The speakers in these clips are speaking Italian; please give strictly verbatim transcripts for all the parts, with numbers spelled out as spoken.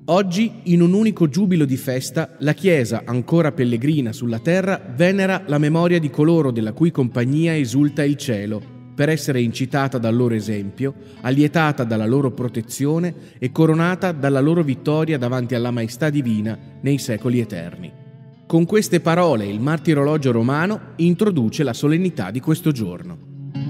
Oggi, in un unico giubilo di festa, la Chiesa, ancora pellegrina sulla terra, venera la memoria di coloro della cui compagnia esulta il cielo, per essere incitata dal loro esempio, allietata dalla loro protezione e coronata dalla loro vittoria davanti alla maestà divina nei secoli eterni. Con queste parole il martirologio romano introduce la solennità di questo giorno.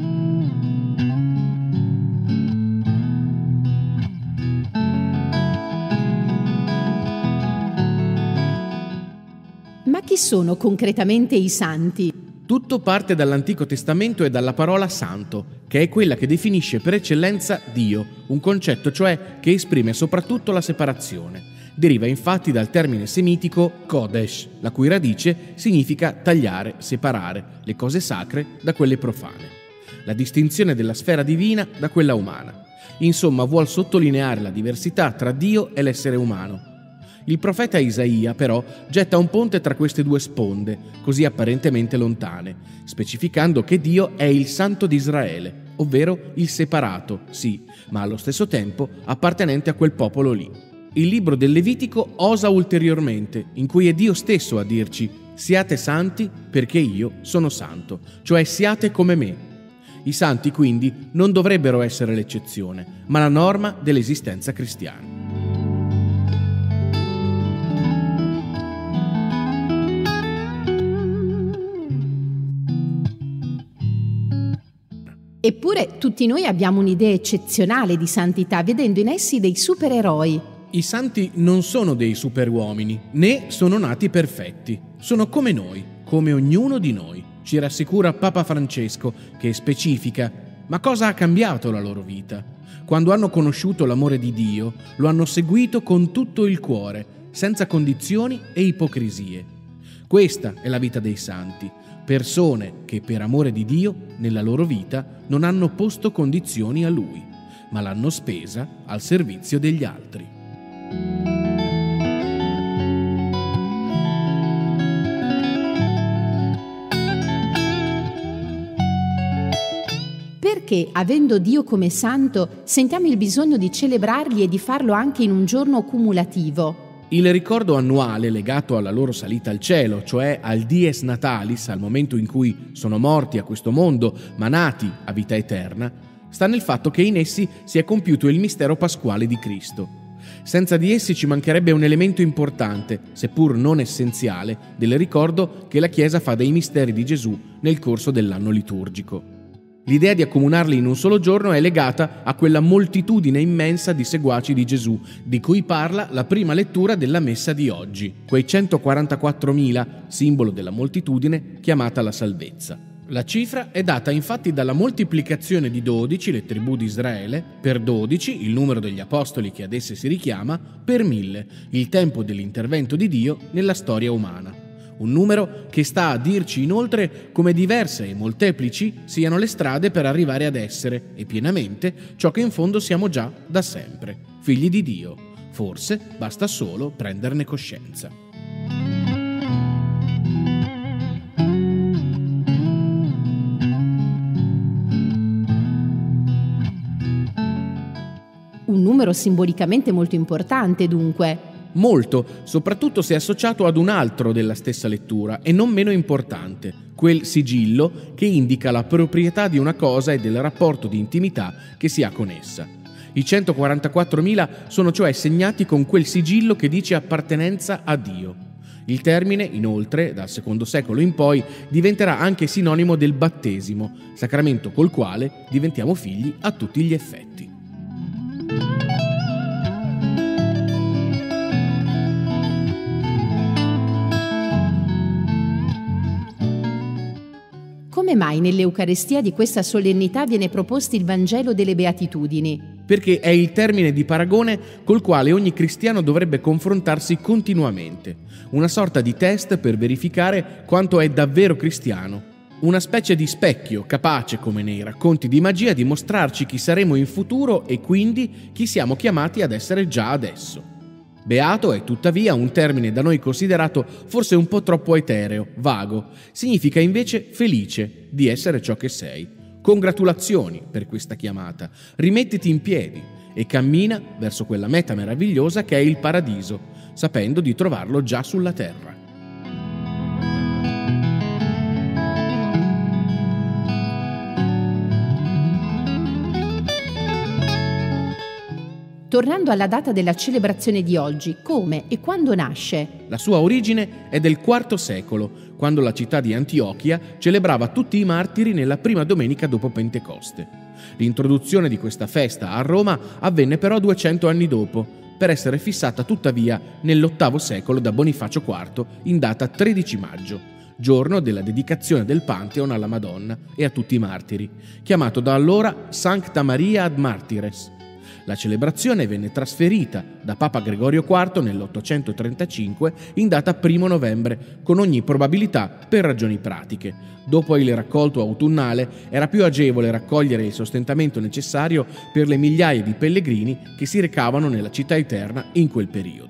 Ma chi sono concretamente i santi? Tutto parte dall'Antico Testamento e dalla parola santo, che è quella che definisce per eccellenza Dio, un concetto cioè che esprime soprattutto la separazione. Deriva infatti dal termine semitico kodesh, la cui radice significa tagliare, separare le cose sacre da quelle profane. La distinzione della sfera divina da quella umana. Insomma, vuol sottolineare la diversità tra Dio e l'essere umano. Il profeta Isaia, però, getta un ponte tra queste due sponde, così apparentemente lontane, specificando che Dio è il Santo di Israele, ovvero il separato, sì, ma allo stesso tempo appartenente a quel popolo lì. Il libro del Levitico osa ulteriormente, in cui è Dio stesso a dirci «Siate santi perché io sono santo», cioè siate come me. I santi, quindi, non dovrebbero essere l'eccezione, ma la norma dell'esistenza cristiana. Eppure tutti noi abbiamo un'idea eccezionale di santità, vedendo in essi dei supereroi. I santi non sono dei superuomini, né sono nati perfetti. Sono come noi, come ognuno di noi, ci rassicura Papa Francesco, che specifica: ma cosa ha cambiato la loro vita? Quando hanno conosciuto l'amore di Dio, lo hanno seguito con tutto il cuore, senza condizioni e ipocrisie. Questa è la vita dei santi. Persone che per amore di Dio nella loro vita non hanno posto condizioni a Lui, ma l'hanno spesa al servizio degli altri. Perché, avendo Dio come santo, sentiamo il bisogno di celebrarli e di farlo anche in un giorno cumulativo? Il ricordo annuale legato alla loro salita al cielo, cioè al dies natalis, al momento in cui sono morti a questo mondo ma nati a vita eterna, sta nel fatto che in essi si è compiuto il mistero pasquale di Cristo. Senza di essi ci mancherebbe un elemento importante, seppur non essenziale, del ricordo che la Chiesa fa dei misteri di Gesù nel corso dell'anno liturgico. L'idea di accomunarli in un solo giorno è legata a quella moltitudine immensa di seguaci di Gesù, di cui parla la prima lettura della messa di oggi, quei centoquarantaquattromila, simbolo della moltitudine chiamata la salvezza. La cifra è data infatti dalla moltiplicazione di dodici, le tribù di Israele, per dodici, il numero degli apostoli che ad esse si richiama, per mille, il tempo dell'intervento di Dio nella storia umana. Un numero che sta a dirci inoltre come diverse e molteplici siano le strade per arrivare ad essere, e pienamente, ciò che in fondo siamo già da sempre, figli di Dio. Forse basta solo prenderne coscienza. Un numero simbolicamente molto importante, dunque. Molto, soprattutto se associato ad un altro della stessa lettura e non meno importante, quel sigillo che indica la proprietà di una cosa e del rapporto di intimità che si ha con essa. I centoquarantaquattromila sono cioè segnati con quel sigillo che dice appartenenza a Dio. Il termine, inoltre, dal secondo secolo in poi, diventerà anche sinonimo del battesimo, sacramento col quale diventiamo figli a tutti gli effetti. Come mai nell'Eucarestia di questa solennità viene proposto il Vangelo delle Beatitudini? Perché è il termine di paragone col quale ogni cristiano dovrebbe confrontarsi continuamente, una sorta di test per verificare quanto è davvero cristiano, una specie di specchio capace, come nei racconti di magia, di mostrarci chi saremo in futuro e quindi chi siamo chiamati ad essere già adesso. Beato è tuttavia un termine da noi considerato forse un po' troppo etereo, vago. Significa invece felice di essere ciò che sei. Congratulazioni per questa chiamata. Rimettiti in piedi. e cammina verso quella meta meravigliosa che è il paradiso, sapendo di trovarlo già sulla terra. Tornando alla data della celebrazione di oggi, come e quando nasce? La sua origine è del quarto secolo, quando la città di Antiochia celebrava tutti i martiri nella prima domenica dopo Pentecoste. L'introduzione di questa festa a Roma avvenne però duecento anni dopo, per essere fissata tuttavia nell'ottavo secolo da Bonifacio quarto in data tredici maggio, giorno della dedicazione del Pantheon alla Madonna e a tutti i martiri, chiamato da allora Sancta Maria ad Martires. La celebrazione venne trasferita da Papa Gregorio quarto nell'ottocentotrentacinque in data primo novembre, con ogni probabilità per ragioni pratiche. Dopo il raccolto autunnale era più agevole raccogliere il sostentamento necessario per le migliaia di pellegrini che si recavano nella città eterna in quel periodo.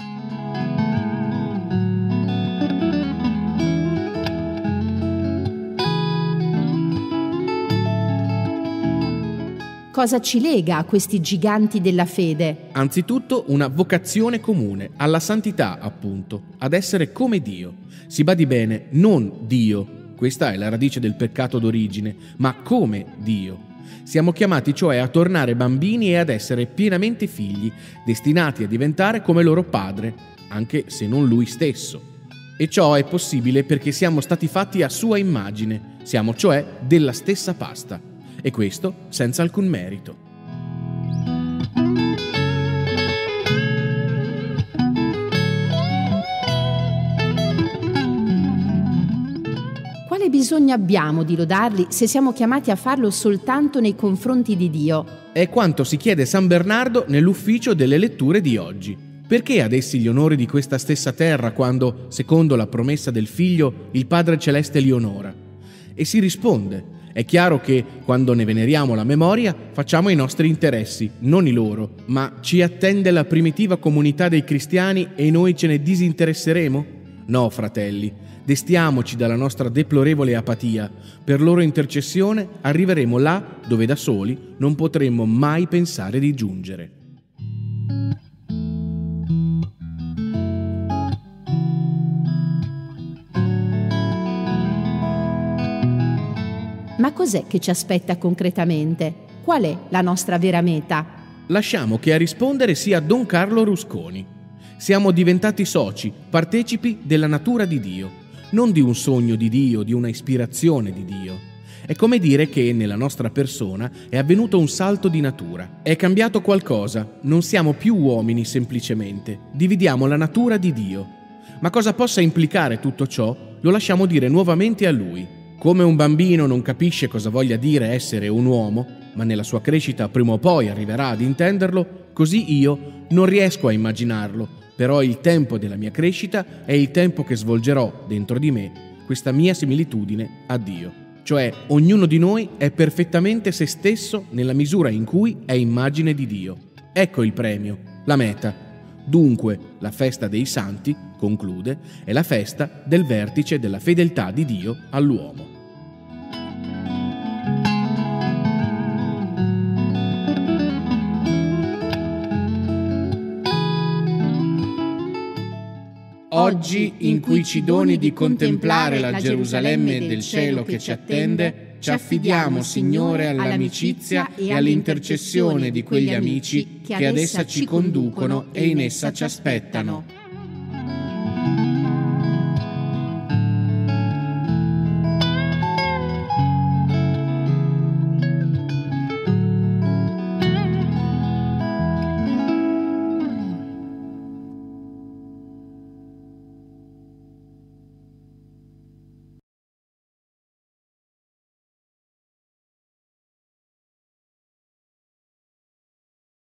Cosa ci lega a questi giganti della fede? Anzitutto una vocazione comune, alla santità appunto, ad essere come Dio. Si badi bene, non Dio, questa è la radice del peccato d'origine, ma come Dio. Siamo chiamati cioè a tornare bambini e ad essere pienamente figli, destinati a diventare come loro padre, anche se non lui stesso. E ciò è possibile perché siamo stati fatti a sua immagine, siamo cioè della stessa pasta. E questo senza alcun merito. Quale bisogno abbiamo di lodarli se siamo chiamati a farlo soltanto nei confronti di Dio? È quanto si chiede San Bernardo nell'ufficio delle letture di oggi. Perché ad essi gli onori di questa stessa terra quando, secondo la promessa del Figlio, il Padre Celeste li onora? E si risponde: è chiaro che, quando ne veneriamo la memoria, facciamo i nostri interessi, non i loro, ma ci attende la primitiva comunità dei cristiani e noi ce ne disinteresseremo? No, fratelli, destiamoci dalla nostra deplorevole apatia. Per loro intercessione arriveremo là dove da soli non potremmo mai pensare di giungere. Ma cos'è che ci aspetta concretamente? Qual è la nostra vera meta? Lasciamo che a rispondere sia Don Carlo Rusconi. Siamo diventati soci, partecipi della natura di Dio, non di un sogno di Dio, di una ispirazione di Dio. È come dire che nella nostra persona è avvenuto un salto di natura. È cambiato qualcosa, non siamo più uomini semplicemente, dividiamo la natura di Dio. Ma cosa possa implicare tutto ciò, lo lasciamo dire nuovamente a Lui. Come un bambino non capisce cosa voglia dire essere un uomo, ma nella sua crescita prima o poi arriverà ad intenderlo, così io non riesco a immaginarlo, però il tempo della mia crescita è il tempo che svolgerò dentro di me questa mia similitudine a Dio. Cioè, ognuno di noi è perfettamente se stesso nella misura in cui è immagine di Dio. Ecco il premio, la meta. Dunque, la festa dei santi, conclude, è la festa del vertice della fedeltà di Dio all'uomo. Oggi, in cui ci doni di contemplare la Gerusalemme del cielo che ci attende, ci affidiamo, Signore, all'amicizia e all'intercessione di quegli amici che ad essa ci conducono e in essa ci aspettano.